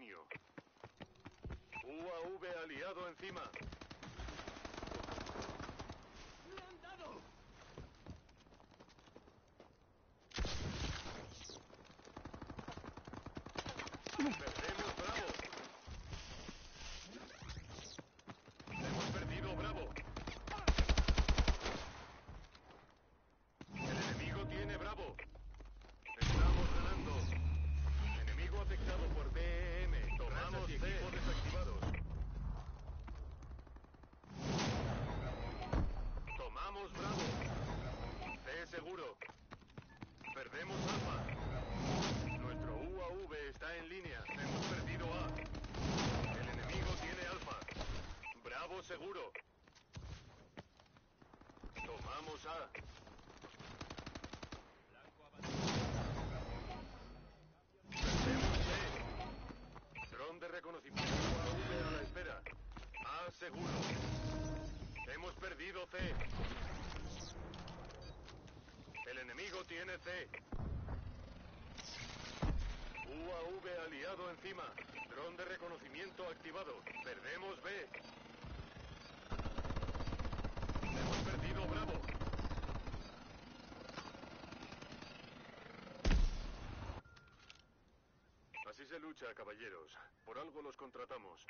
dominio. UAV aliado encima. ¡Le han dado! Perdemos Bravo. Hemos perdido Bravo. El enemigo tiene Bravo. Estamos ganando. Enemigo afectado por BEM. Tomamos C. Equipos desactivados. Tomamos Bravo. C seguro. Perdemos Alfa. Nuestro UAV está en línea. Hemos perdido A. El enemigo tiene Alfa. Bravo seguro. Tomamos A. Perdemos C. Dron de reconocimiento UAV a la espera. A seguro. Hemos perdido C. El enemigo tiene C. UAV aliado encima. Dron de reconocimiento activado. Perdemos B. Hemos perdido Bravo. Así se lucha, caballeros. Por algo los contratamos.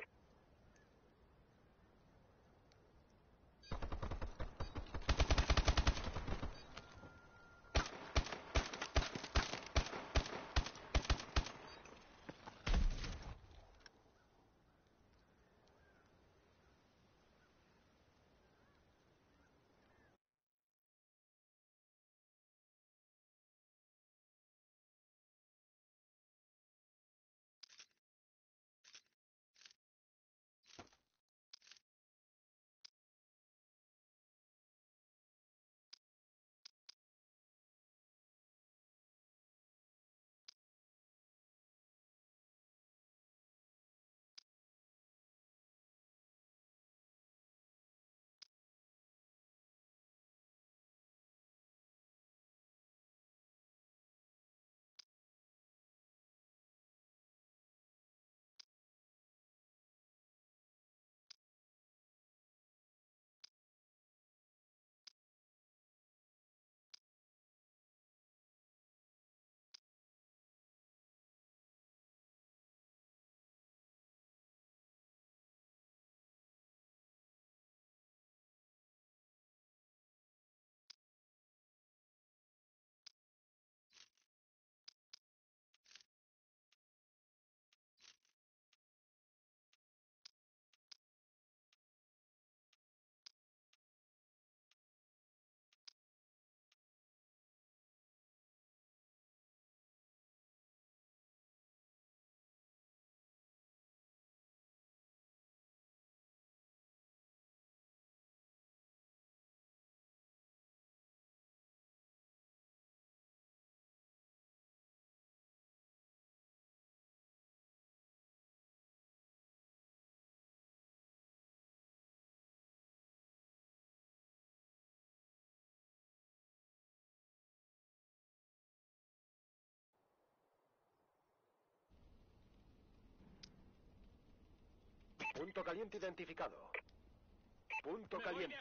Punto caliente identificado. Punto caliente.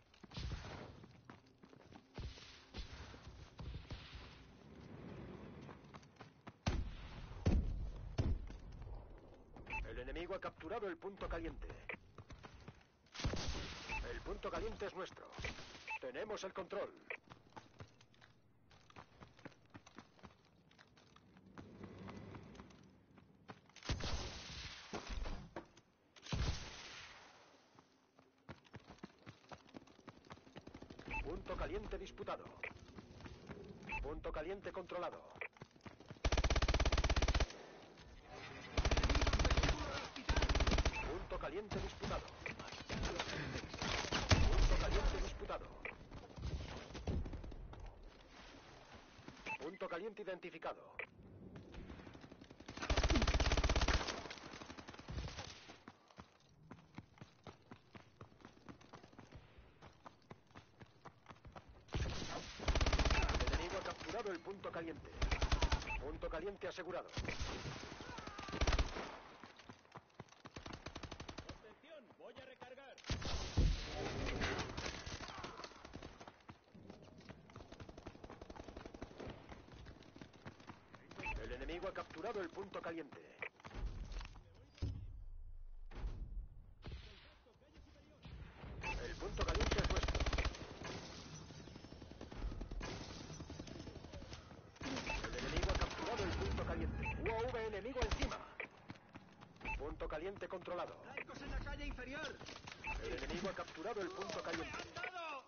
El enemigo ha capturado el punto caliente. El punto caliente es nuestro. Tenemos el control. Punto caliente disputado. Punto caliente controlado. Punto caliente disputado. Punto caliente disputado. Punto caliente identificado. El enemigo ha capturado el punto caliente. Punto caliente asegurado. enemigo ha capturado el punto caliente. El punto caliente es nuestro. El enemigo ha capturado el punto caliente. UAV enemigo encima. Punto caliente controlado. ¡Blancos en la calle inferior! El enemigo ha capturado el punto caliente. ¡Me han dado!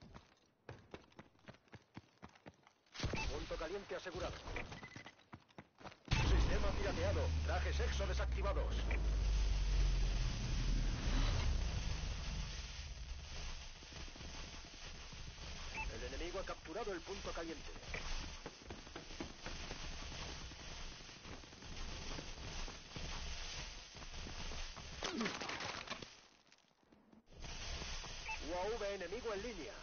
Punto caliente asegurado. Sistema pirateado. Trajes EXO desactivados. El enemigo ha capturado el punto caliente. UAV enemigo en línea.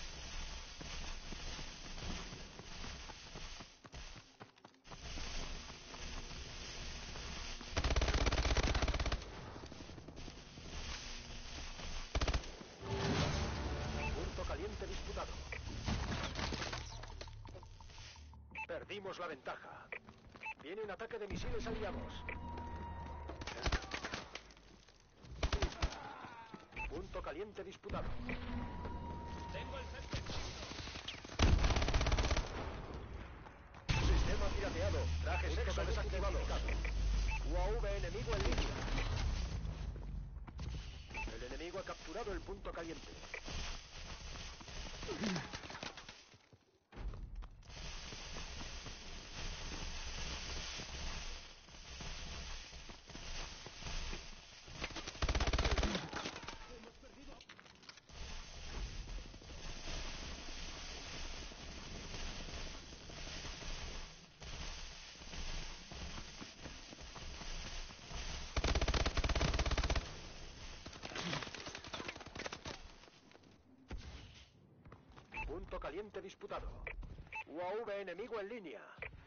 Punto caliente disputado. Perdimos la ventaja. Viene un ataque de misiles aliados. Punto caliente disputado. ¡Tengo el centro! Sistema pirateado. Trajes EXO desactivados. UAV enemigo en línea. El enemigo ha capturado el punto caliente. Punto caliente disputado. UAV enemigo en línea.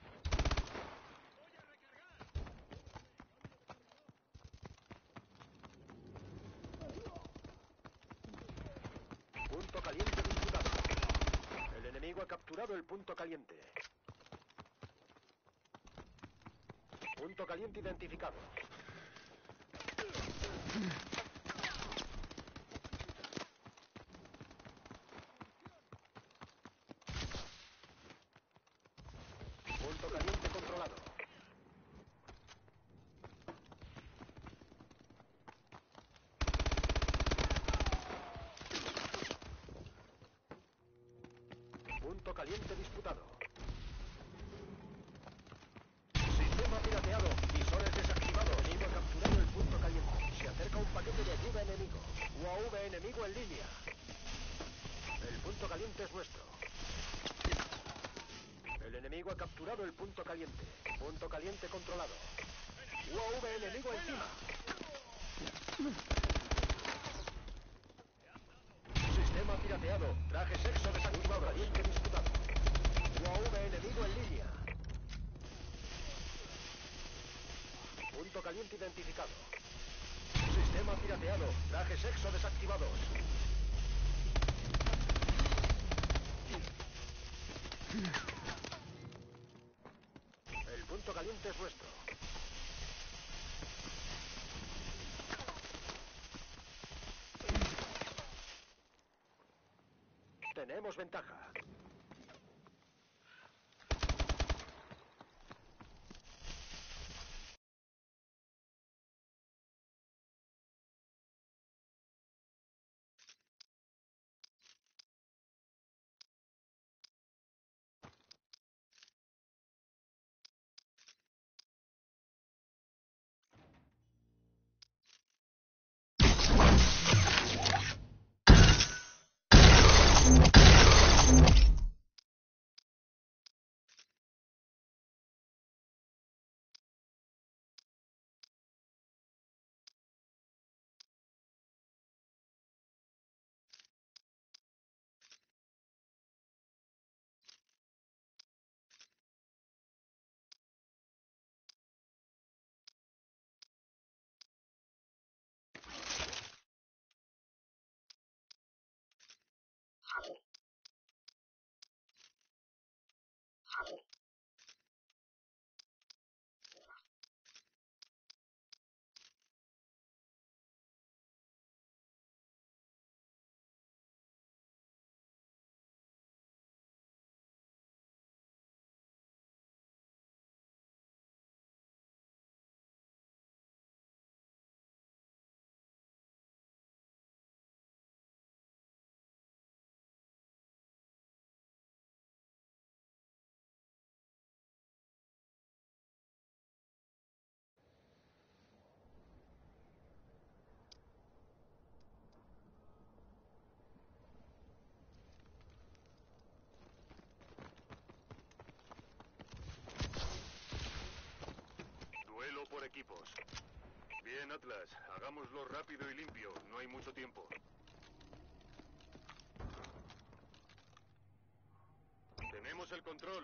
Punto caliente disputado. El enemigo ha capturado el punto caliente. Punto caliente identificado. Punto caliente controlado. Punto caliente disputado. Sistema pirateado. Visores desactivados. Enemigo ha capturado el punto caliente. Se acerca un paquete de ayuda enemigo. UAV enemigo en línea. El punto caliente es nuestro. El enemigo ha capturado el punto caliente. Punto caliente controlado. UAV enemigo encima. Sistema pirateado. Trajes EXO desactivado. Caliente disputado. UAV enemigo en línea. Punto caliente identificado. Sistema pirateado. Trajes EXO desactivados. El punto caliente es nuestro. Tenemos ventaja. equipos. Bien, Atlas. Hagámoslo rápido y limpio. No hay mucho tiempo. Tenemos el control.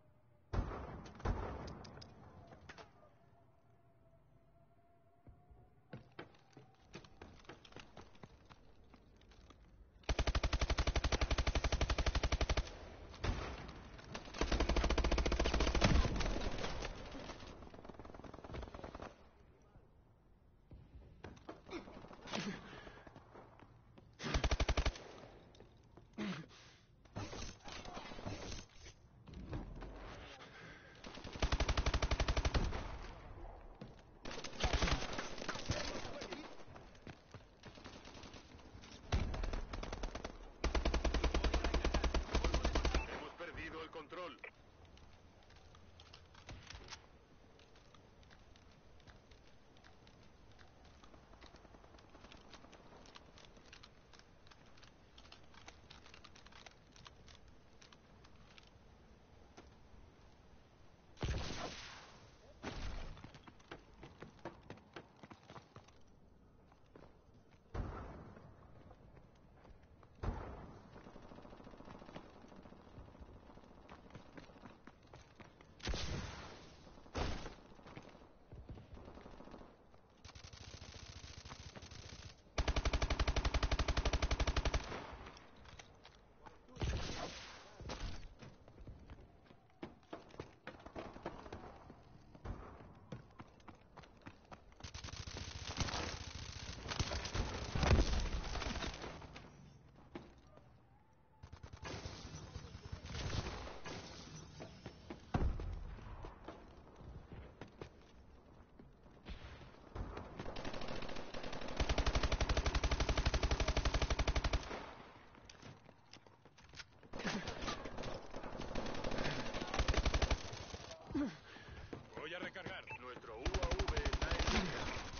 Hemos perdido el control. Voy a recargar. Nuestro UAV está en línea.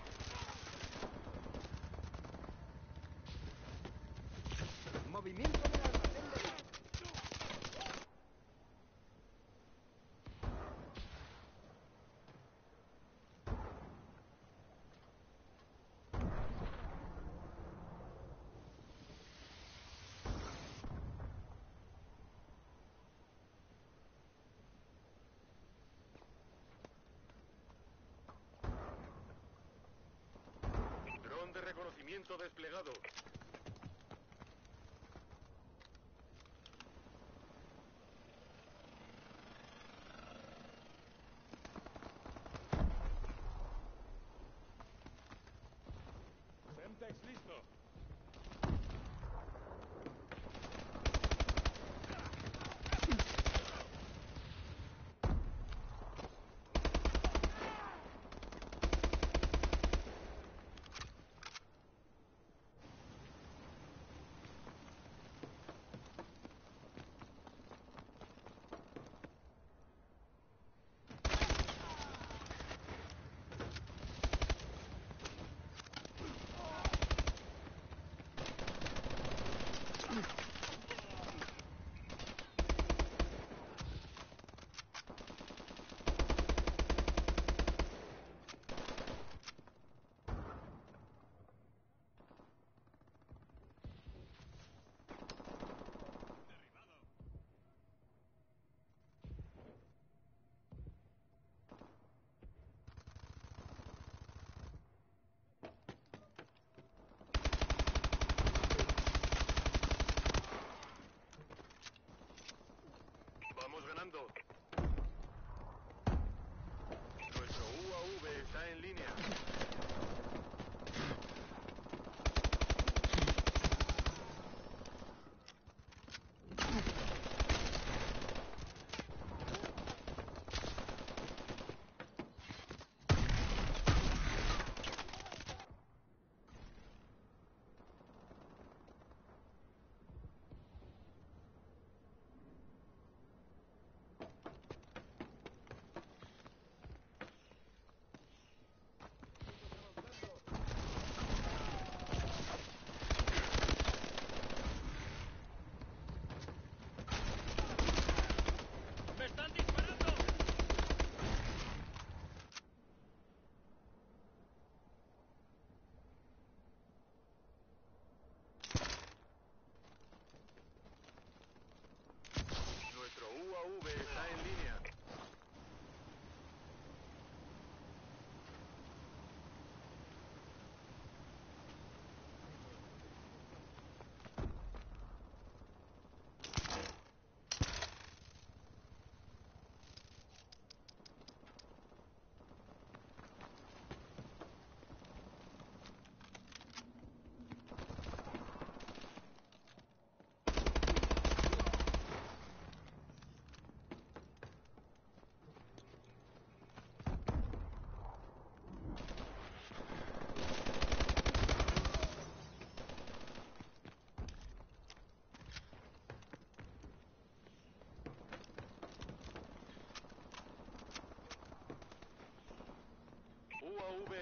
Movimiento del almacén de... Dron de reconocimiento desplegado. Semtex listo.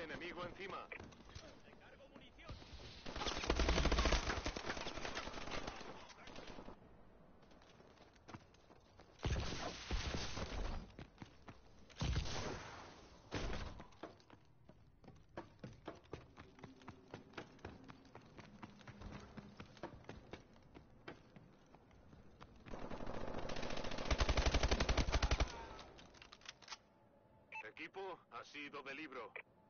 enemigo encima. Equipo, ha sido de libro.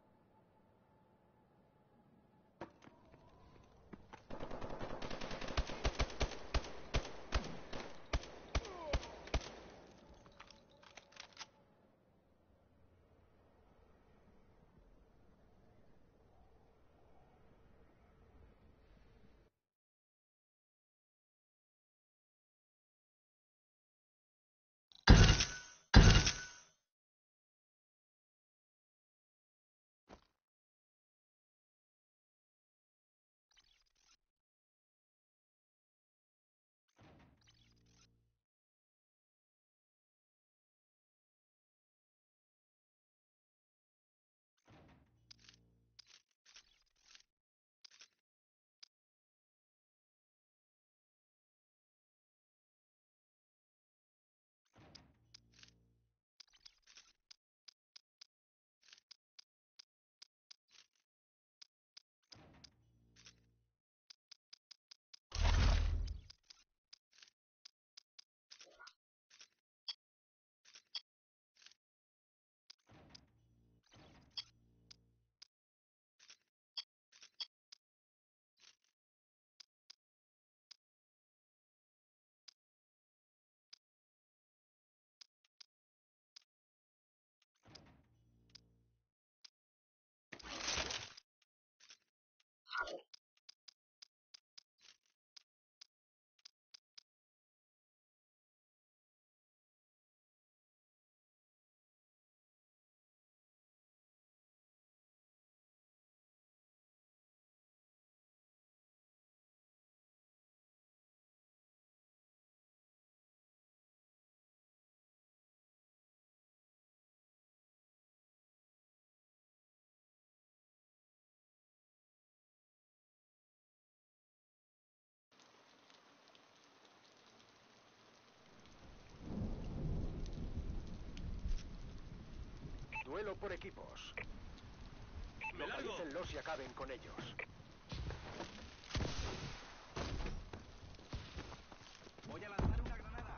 Duelo por equipos. Localícenlos y acaben con ellos. Voy a lanzar una granada.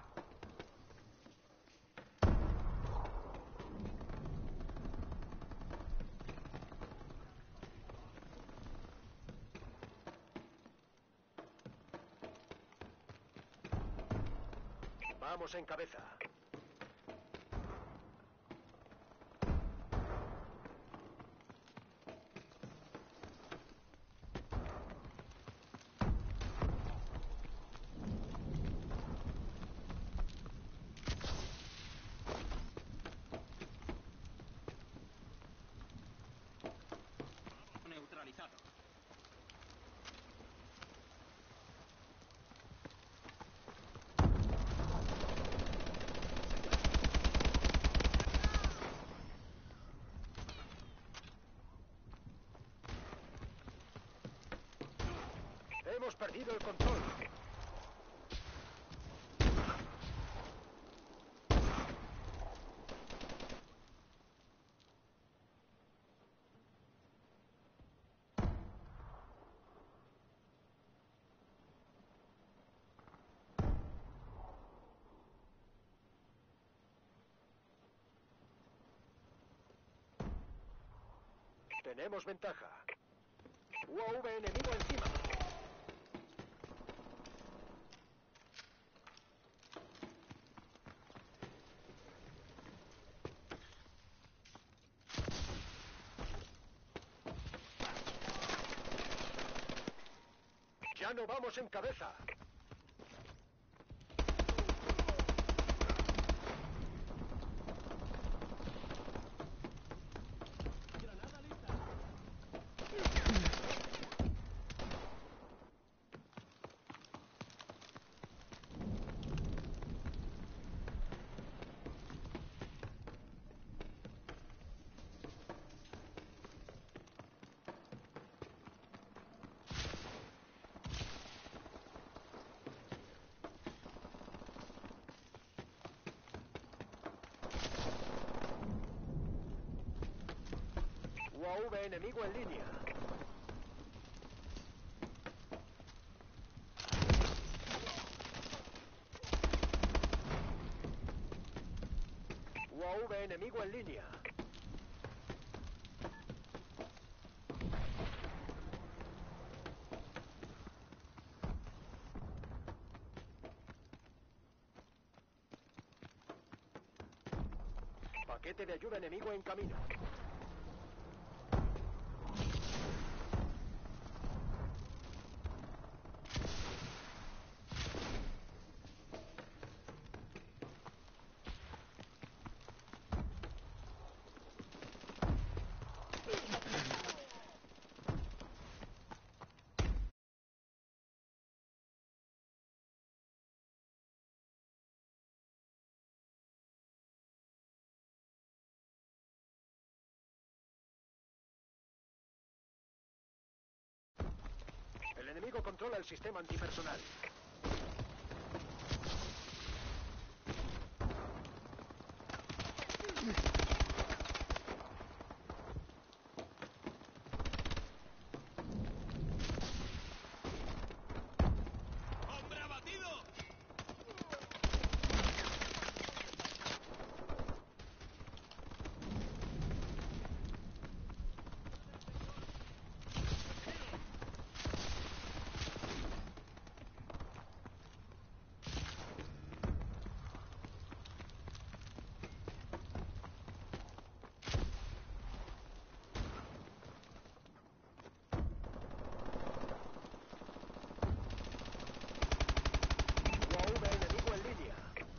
Vamos en cabeza. Neutralizado. Hemos perdido el control. Tenemos ventaja. UAV enemigo encima. Ya no vamos en cabeza. Granada lista. UAV enemigo en línea. UAV enemigo en línea. Paquete de ayuda enemigo en camino. El enemigo controla el sistema antipersonal. ¡Hombre abatido! UAV enemigo en línea.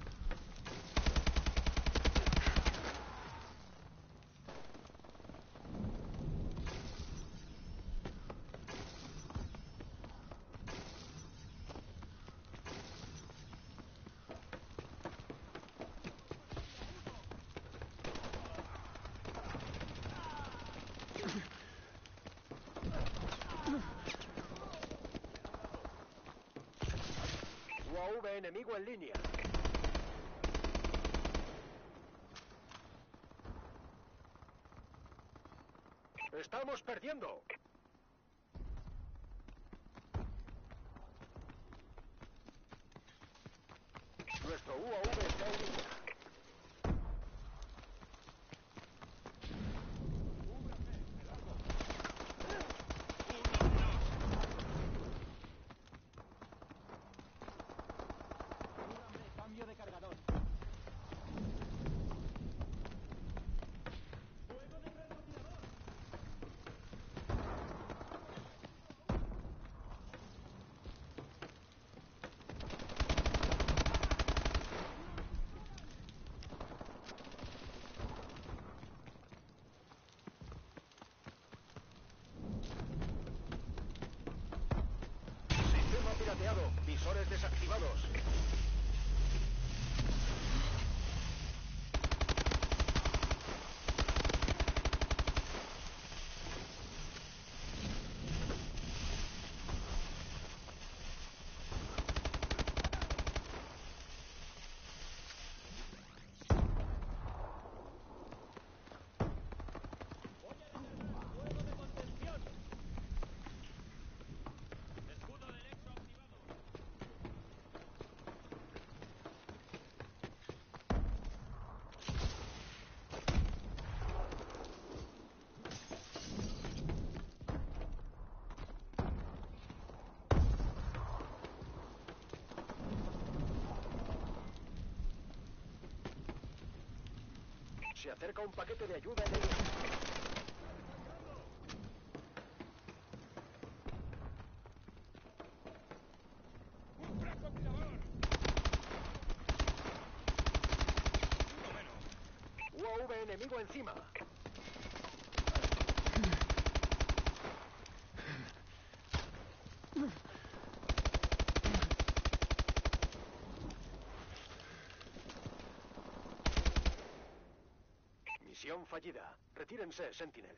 UAV enemigo en línea. ¡Estamos perdiendo! Nuestro UAV está en línea. Cambio de cargador. Sistema pirateado. Visores desactivados. ¡Fuego de contención! Escudo derecho activado. Se acerca un paquete de ayuda enemigo. ¡Un francotirador! Uno menos. UAV enemigo encima. Misión fallida. Retírense, Sentinel.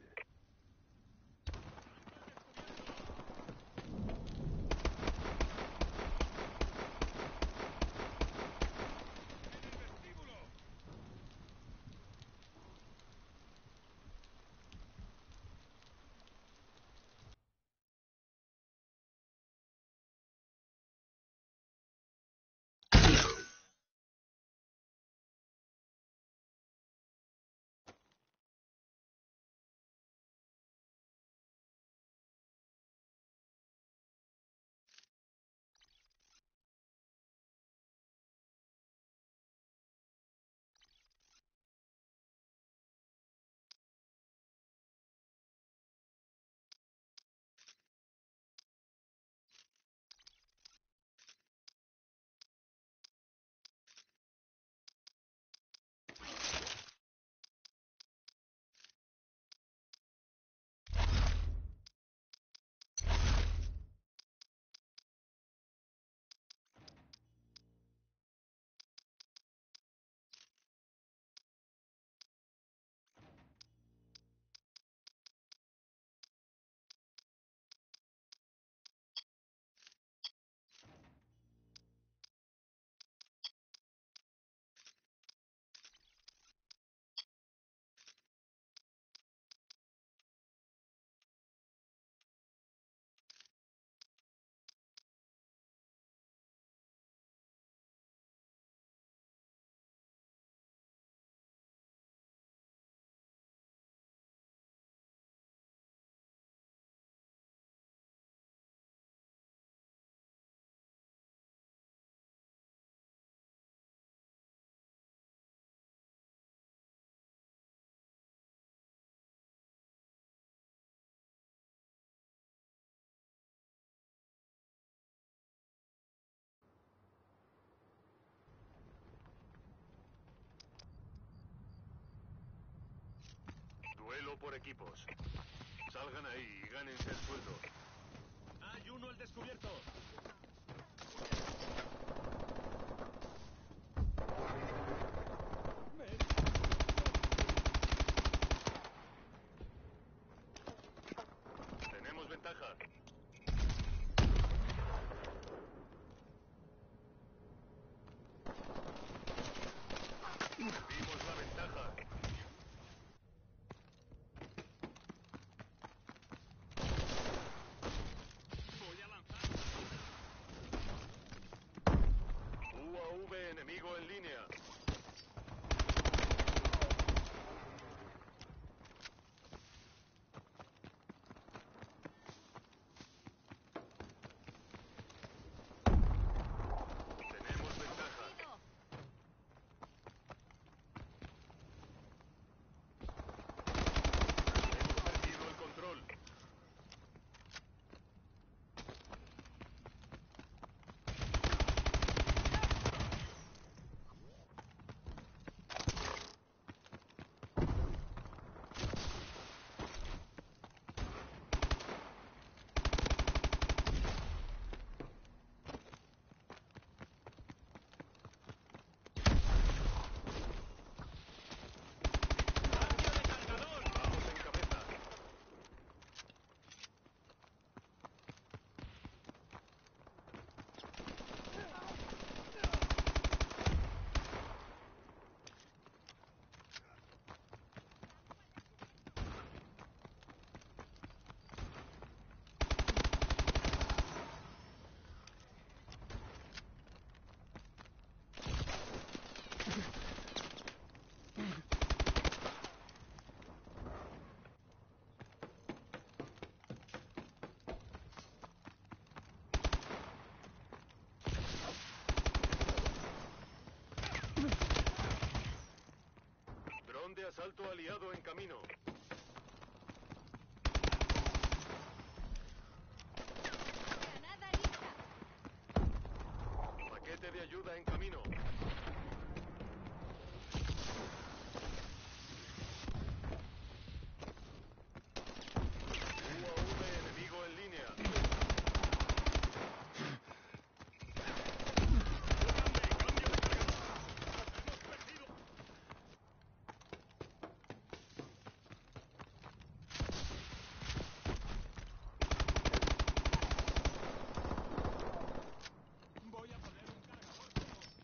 por equipos. Salgan ahí y gánense el sueldo. Hay uno al descubierto. Tenemos ventaja. Vimos la ventaja. Voy a lanzar. UAV enemigo en línea. Tenemos ventaja. Hemos perdido el control. ¡Cambio de cargador! Vamos en cabeza. Dron de asalto aliado en camino. Granada lista. Paquete de ayuda en camino. UAV enemigo en línea. ¡Cambio de cargador! ¡Hemos perdido! Voy a poner un cargador.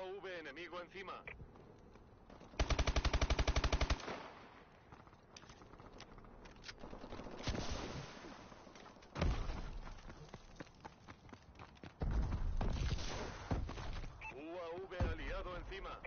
UAV enemigo encima. UAV aliado encima.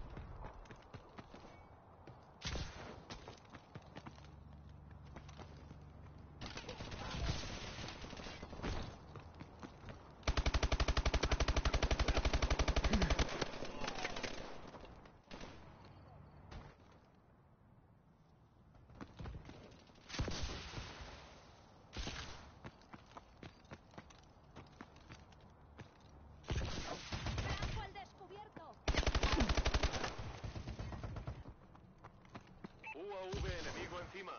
¡Campo al descubierto! UAV enemigo encima.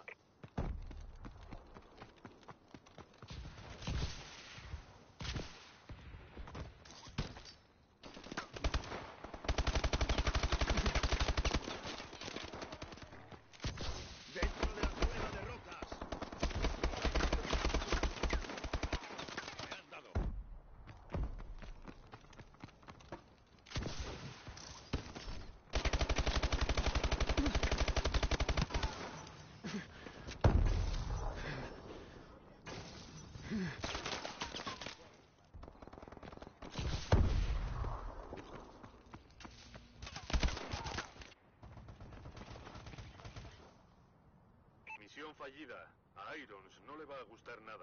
¡Dentro de la cueva de rocas! ¡Me has dado! Misión fallida. A Irons no le va a gustar nada.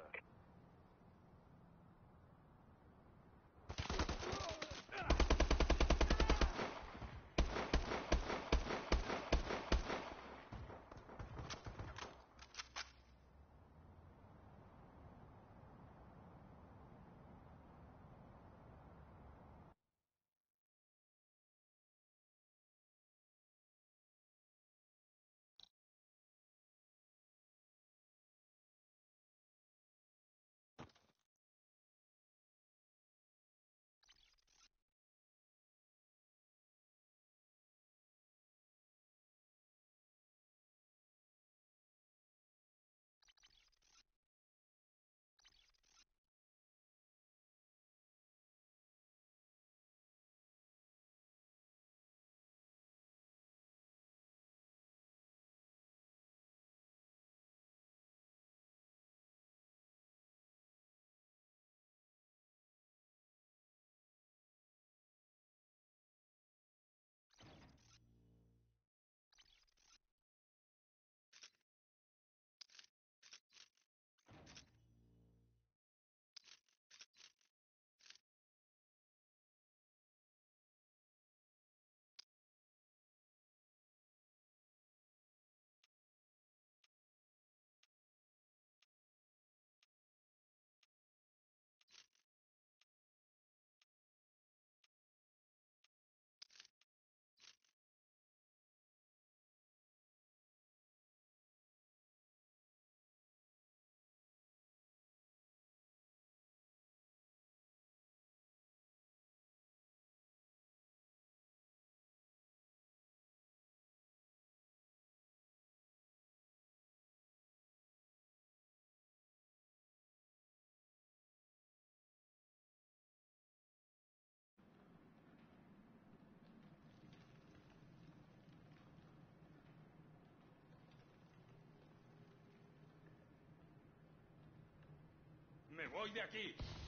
¡Me voy de aquí!